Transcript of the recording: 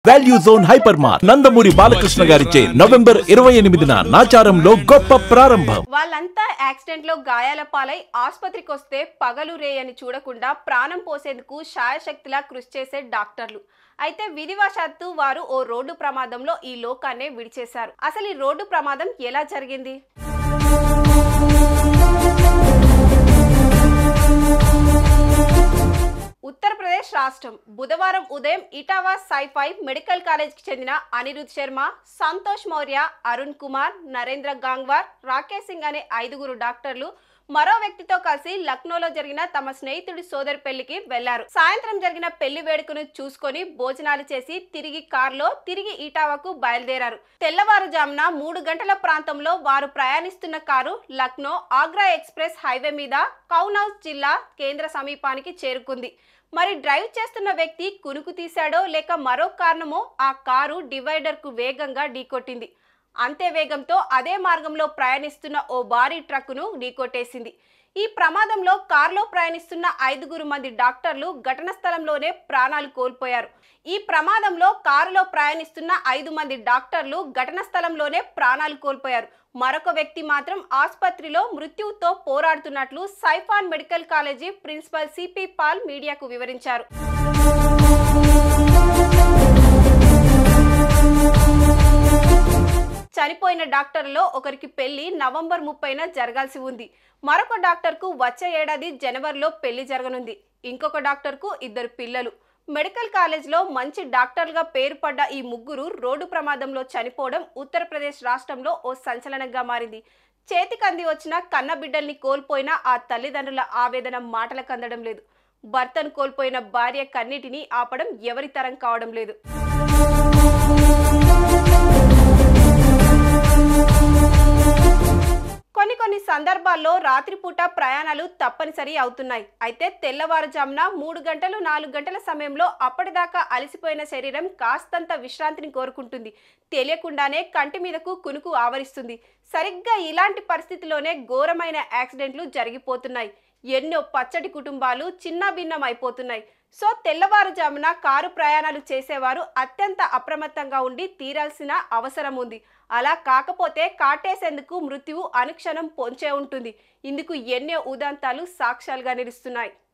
Value zone hypermart Nandamuri Balakrishna గారిచే November 28న నాచారంలో గొప్ప ప్రారంభం. వాళ్ళంతా యాక్సిడెంట్ లో గాయాల పాలై ఆసుపత్రికి వస్తే పగలు రేయని చూడకుండా ప్రాణం పోసేందుకు శాయశక్తిలా కృషి చేసే డాక్టర్లు. అయితే విధివశాత్తు వారు ఓ రోడ్డు ప్రమాదంలో ఈ లోకాన్నే విడిచేశారు. అసలు ఈ రోడ్డు ప్రమాదం ఎలా జరిగింది? ఉత్తరప్రదేశ్ రాష్ట్రం బుధవారం ఉదయం ఇటావా సైఫై మెడికల్ కాలేజ్కి చెందిన అనిరుద్ శర్మ, సంతోష్ మౌర్య, అరుణ్ కుమార్, నరేంద్ర గాంగ్వార్, రాకేష్ సింగ్ అనే 5గురు డాక్టర్లు మరో వ్యక్తితో కలిసి లక్నోలో జరిగిన తమ స్నేహితుడి సోదరి పెళ్లికి వెళ్లారు. సాయంత్రం జరిగిన పెళ్లి వేడుకను చూసుకొని భోజనాలు చేసి తిరిగి ఇటావాకు బయలుదేరారు. తెల్లవారుజామున 3 గంటల ప్రాంతంలో వారు ప్రయాణిస్తున్న car Lucknow Agra express highway మీద కౌనౌజ్ జిల్లా కేంద్ర సమీపానికి చేరుకుంది. మరి డ్రైవ్ చేస్తున్న వ్యక్తి కునుకు తీశాడో లేక మరో కారణమో ఆ కారు డివైడర్ కు వేగంగా ఢీకొట్టింది. అంతే వేగంతో అదే మార్గంలో ప్రయాణిస్తున్న ఓ భారీ ట్రక్కును ఢీకొట్టేసింది. ఈ ప్రమాదంలో కారులో ప్రయాణిస్తున్న 5 మంది డాక్టర్లు ఘటన స్థలంలోనే ప్రాణాలు కోల్పోయారు. ఈ ప్రమాదంలో కారులో ప్రయాణిస్తున్న 5 మంది డాక్టర్లు ఘటన స్థలంలోనే ప్రాణాలు కోల్పోయారు. మరొక వ్యక్తి మాత్రం ఆసుపత్రిలో మృత్యువుతో పోరాడుతున్నట్లు Saifai medical college principal CP Paul మీడియాకు వివరించారు. చనిపోయిన డాక్టర్లలో ఒకరికి పెళ్లి నవంబర్ 30న జరగాల్సి ఉంది. మరొక డాక్టర్కు వచ్చే ఏడాది జనవరిలో పెళ్లి జరగనుంది. ఇంకొక డాక్టర్కు 2 పిల్లలు. మెడికల్ కాలేజ్లో మంచి డాక్టర్లుగా పేరు పడ్డ ఈ 3 రోడ్డు ప్రమాదంలో చనిపోవడం ఉత్తరప్రదేశ్ రాష్ట్రంలో ఓ సంచలనంగా మారింది. చేతికంది వచ్చిన కన్న బిడ్డల్ని కోల్పోయిన ఆ తల్లిదండ్రుల ఆవేదన మాటలకు అందడం లేదు. భర్తను కోల్పోయిన భార్య కన్నీటిని ఆపడం ఎవరి తరం కావడం లేదు. కొన్ని సందర్భాల్లో రాత్రిపూట ప్రయాణాలు తప్పనిసరి అవుతున్నాయి. అయితే తెల్లవారుజామున 3 గంటలు 4 గంటల సమయంలో అప్పటిదాకా అలసిపోయిన శరీరం కాస్తంత విశ్రాంతిని కోరుకుంటుంది. తెలియకుండానే కంటి మీదకు కునుకు ఆవరిస్తుంది. సరిగ్గా ఇలాంటి పరిస్థితిలోనే ఘోరమైన యాక్సిడెంట్లు జరిగిపోతున్నాయి. ఎన్నో పచ్చటి కుటుంబాలు చిన్నాభిన్నం అయిపోతున్నాయి. సో తెల్లవారుజామున కారు ప్రయాణాలు చేసేవారు అత్యంత అప్రమత్తంగా ఉండి తీరాల్సిన అవసరం ఉంది. అలా కాకపోతే కాటేసేందుకు మృత్యువు అనుక్షణం పొంచే ఉంటుంది. ఇందుకు ఎన్నో ఉదంతాలు సాక్ష్యాలుగా నిలుస్తున్నాయి.